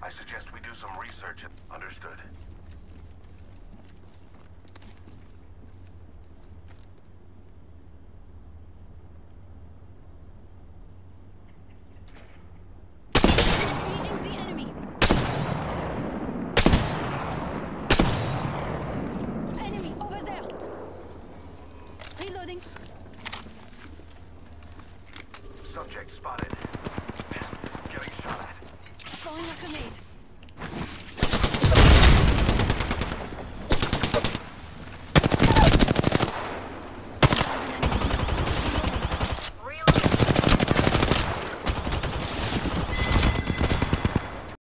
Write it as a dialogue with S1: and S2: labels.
S1: I suggest we do some research. Understood.
S2: Engaging the enemy. Enemy over there. Reloading.
S1: Subject spotted. Getting shot at.
S2: Throwing a grenade.